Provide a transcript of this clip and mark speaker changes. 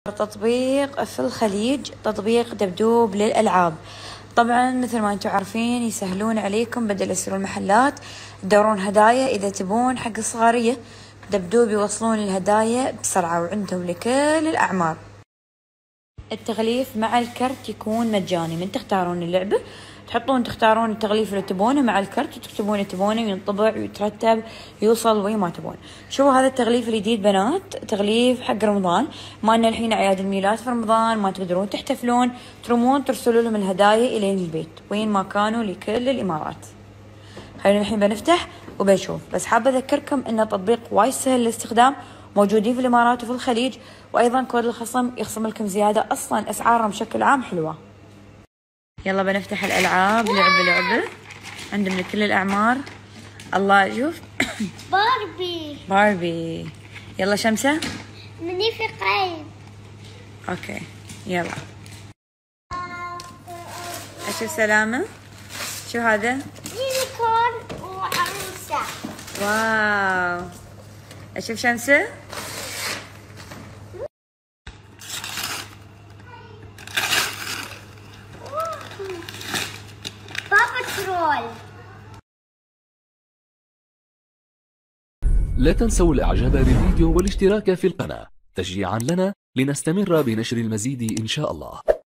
Speaker 1: تطبيق في الخليج، تطبيق دبدوب للألعاب. طبعا مثل ما انتم عارفين يسهلون عليكم بدل يرسلون المحلات تدورون هدايا. إذا تبون حق الصغارية دبدوب يوصلون الهدايا بسرعة وعندهم لكل الأعمار. التغليف مع الكرت يكون مجاني، من تختارون اللعبة تختارون التغليف اللي تبونه مع الكرت وتكتبون اللي تبونه وينطبع ويترتب يوصل وين ما تبون. شوفوا هذا التغليف الجديد بنات، تغليف حق رمضان، ما ان الحين اعياد الميلاد في رمضان ما تقدرون تحتفلون، ترمون ترسلوا لهم الهدايا الين البيت وين ما كانوا لكل الامارات. خلينا الحين بنفتح وبنشوف، بس حابه اذكركم ان التطبيق وايد سهل الاستخدام، موجودين في الامارات وفي الخليج، وايضا كود الخصم يخصم لكم زياده، اصلا اسعارهم بشكل عام حلوه. يلا بنفتح الالعاب لعبه عندهم لكل الاعمار. الله شوف باربي. يلا شمسه
Speaker 2: مني في قايم.
Speaker 1: اوكي يلا اشوف سلامه. شو هذا؟
Speaker 2: يونيكورن وعروسه.
Speaker 1: واو. اشوف شمسه.
Speaker 2: بابا ترول.
Speaker 3: لا تنسوا الاعجاب بالفيديو والاشتراك في القناة تشجيعا لنا لنستمر بنشر المزيد إن شاء الله.